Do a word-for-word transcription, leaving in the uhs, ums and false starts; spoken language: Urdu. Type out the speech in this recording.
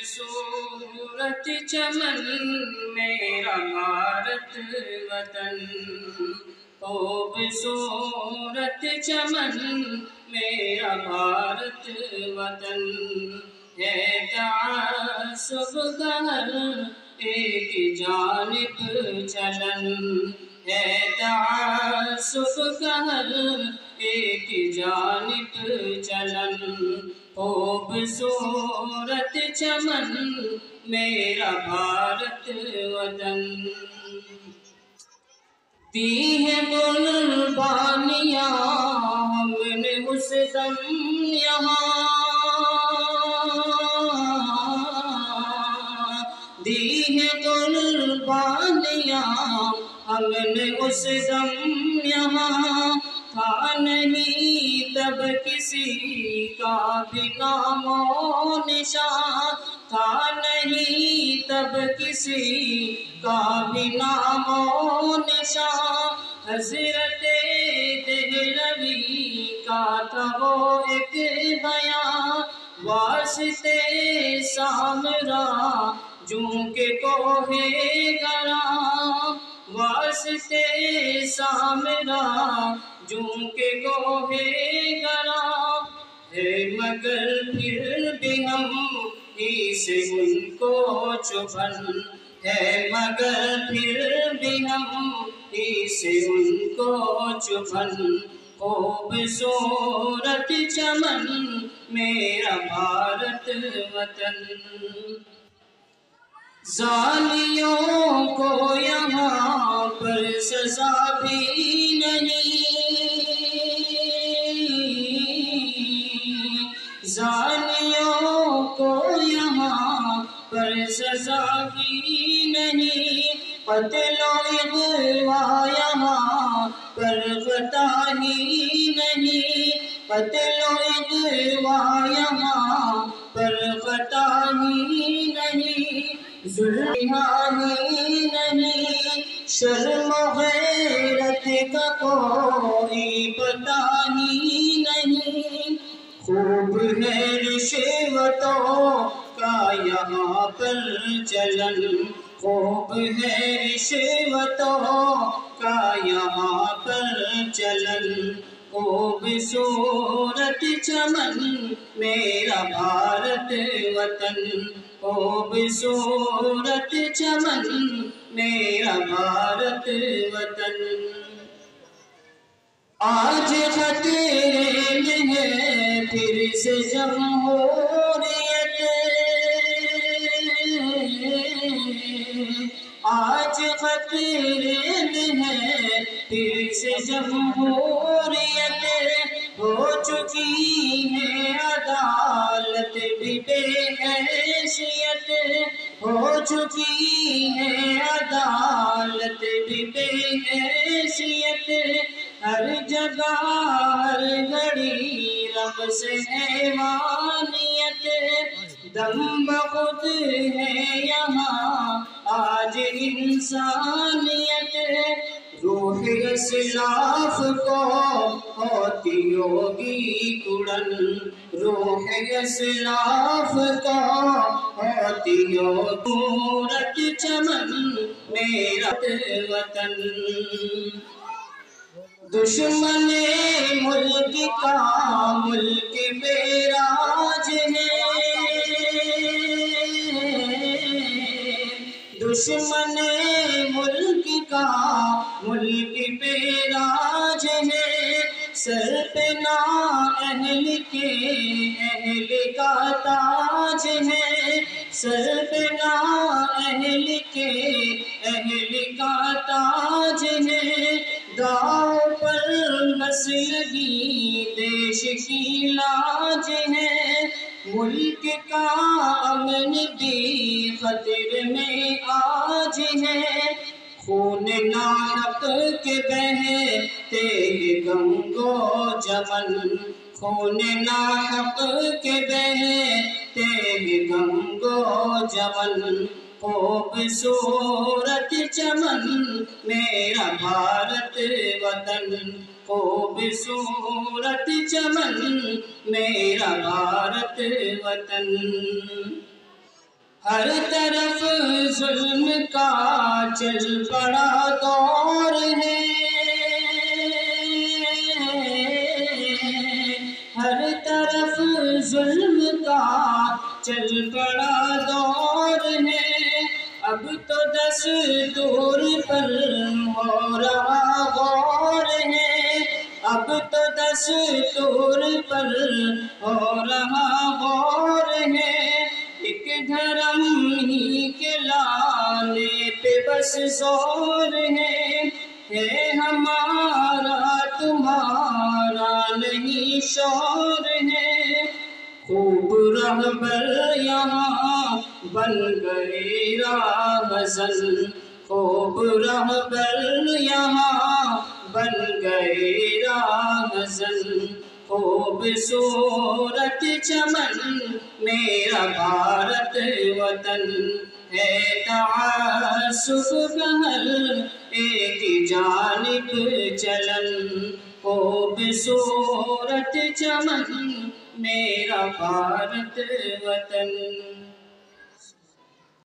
خوبصورت چمن میرا بھارت وطن، خوبصورت چمن میرا بھارت وطن، ہے تعصب کا ہر ایک جانب چلن، ہے تعصب کا ہر ایک جانب چلن، خوبصورت چمن میرا بھارت وطن، دی ہے قربانیاں ہم نے اس دم یہاں، دی ہے قربانیاں ہم نے اس دم یہاں، تھا نہیں تب کسی کا بھی نام و نشان، تھا نہیں تب کسی کا بھی نام و نشان، حضرت دہلوی کا تھا وہ ایک بیان، واسطے سامرا جوں کے کوہ گراں، واسطے سامرا جوں کے کوہ گراں، ہے مگر پھر بھی ہم ہی سے ان کو چبھن، ہے مگر پھر بھی ہم ہی سے ان کو چبھن، خوبصورت چمن میرا بھارت وطن، ظالموں کو یہاں پر سزا بھی نہیں، ظالموں کو یہاں پر سزا بھی نہیں، قتل و اغوا یہاں پر خطا ہی نہیں، قتل و اغوا یہاں پر خطا ہی نہیں، ظلم ہی نہیں، شرم و غیرت کا کوئی پتہ ہی نہیں، خوب ہے رشوتوں کا یہاں پر چلن، خوب ہے رشوتوں کا یہاں پر چلن، خوبصورت چمن میرا بھارت وطن، خوبصورت چمن میرا بھارت وطن، آج خطرے میں ہے پھر سے جمہوریت، آج خطرے میں ہے پھر سے جمہوریت، ہو چکی ہے عدالت بھی بے حیثیت، ہو چکی ہے عدالت بھی بے حیثیت، ہر جگہ ہر گھڑی رقص حیوانیت، دم بخود ہے یہاں آج انسانیت، روح اسلاف کو ہوتی ہوگی کڑن، روح اسلاف کو ہوتی ہوگی، خوبصورت چمن میرا وطن، دشمن ملک کا ملک پہ راج ہے، دشمن ملک کا ملک پہ راج ہے، سر پہ نااہل کے اہل کا تاج ہے، سر پہ نااہل کے اہل کا تاج ہے، داؤ پر بس لگی دیش کی لاج ہے، ملک کا امن بھی خطر میں آج ہے، خون ناحق کے بہتے گنگ و جمن، خون ناحق کے بہتے گنگ و جمن، خوبصورت چمن میرا بھارت وطن، خوبصورت چمن میرا بھارت وطن، ہر طرف ظلم کا چل پڑا دور ہے، ہر طرف ظلم کا چل پڑا دور ہے، اب تو دستور پر ہو رہا غور ہے، اب تو دستور پر ہو رہا غور ہے، ایک دھرم ہی کے لانے پہ بس زور ہے، ہے ہمارا تمہارا نہیں شور ہے، خوب رہبر یہاں بن گئے راہزن، خوب رہبر یہاں بن گئے راہزن، خوبصورت چمن میرا بھارت وطن ہے، تعصب بہر ایک جانب چلن، خوبصورت چمن میرا بھارت وطن۔